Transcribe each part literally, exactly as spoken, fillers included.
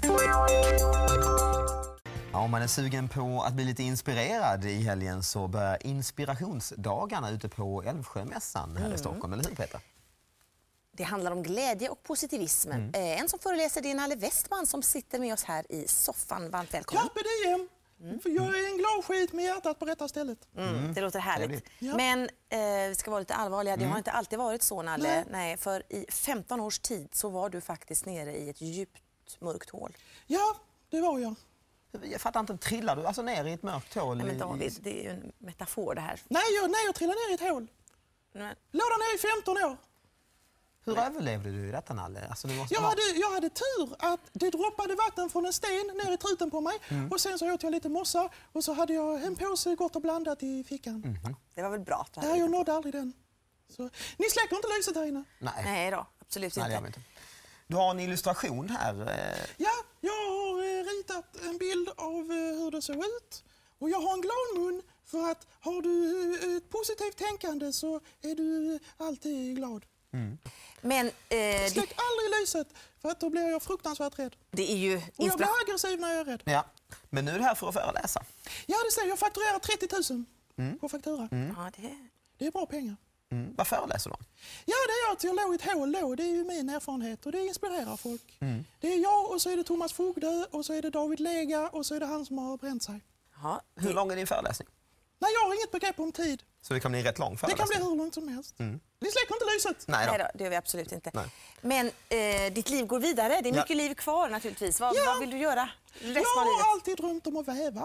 Ja, om man är sugen på att bli lite inspirerad i helgen så börjar inspirationsdagarna ute på Älvsjömässan här mm. i Stockholm, eller hur Peter? Det handlar om glädje och positivismen. Mm. En som föreläser är Nalle Westman som sitter med oss här i soffan. Varmt välkommen. Carpe diem! Mm. För jag är en glad skit med hjärtat på rätta stället. Mm. Mm. Det låter härligt. Ja. Men eh, vi ska vara lite allvarliga. Det mm. har inte alltid varit så, Nalle. Nej. Nej, för i femton års tid så var du faktiskt nere i ett djupt mörkt hål. Ja, det var jag. Jag fattar inte, trillar du alltså ner i ett mörkt hål? Nej, men David, det är ju en metafor det här. Nej, jag, nej, jag trillade ner i ett hål. Men... Låg där ner i femton år. Hur nej. överlevde du i detta, Nalle? Alltså, du måste jag, hade, jag hade tur att det droppade vatten från en sten ner i truten på mig. Mm. Och sen så åt jag lite mossa och så hade jag en påse gott och blandat i fickan. Mm. Det var väl bra? Nej, jag nådde aldrig den. Så, ni släcker inte lyset här inne? Nej, nej då, absolut nej, inte. inte. Du har en illustration här. Ja, jag har ritat en bild av hur det såg ut. Och jag har en glad mun för att har du ett positivt tänkande så är du alltid glad. Mm. Men, eh, Släck det... aldrig lyset för att då blir jag fruktansvärt rädd. Det är ju och jag blir aggressiv när jag är rädd. Ja. Men nu är det här för att föreläsa. Ja, det ser jag. fakturerar trettio tusen mm. på faktura. Mm. Ja, det... det är bra pengar. Mm. Vad föreläser du? Ja, det är att jag låg i ett hål då. Det är ju min erfarenhet och det inspirerar folk. Mm. Det är jag och så är det Thomas Fogdö och så är det David Lega och så är det han som har bränt sig. Ja. Hur det... lång är din föreläsning? Nej, jag har inget begrepp om tid. Så det kan bli rätt lång föreläsning? Det kan bli hur långt som helst. Mm. Ni släcker inte lyset? Nej då. Nej då, det gör vi absolut inte. Nej. Men eh, ditt liv går vidare. Det är mycket ja. liv kvar naturligtvis. Vad, ja. vad vill du göra resten jag av livet? Jag har alltid drömt om att väva.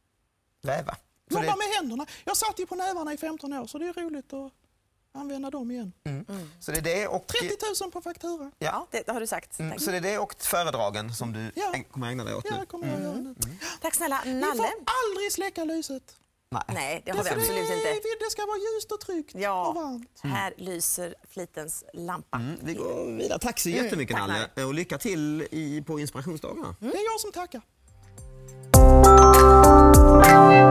Väva? Jobba det... med händerna. Jag satt ju på nävarna i femton år så det är roligt att använda dem igen. Mm. Mm. Så det är det och... trettio tusen på faktura. Ja, det har du sagt. Mm. Så det är det och föredragen som du ja. kommer ägna dig åt ja, nu? Kommer jag göra nu. Mm. Tack snälla, Nalle. Vi får aldrig släcka lyset. Nej. Nej, det har det, vi absolut det, inte. Det ska vara ljust och tryggt ja. och varmt. Mm. Här lyser flitens lampa. Mm. Vi går vidare. Tack så jättemycket, mm. Nalle. Och lycka till i, på inspirationsdagarna. Mm. Det är jag som tackar.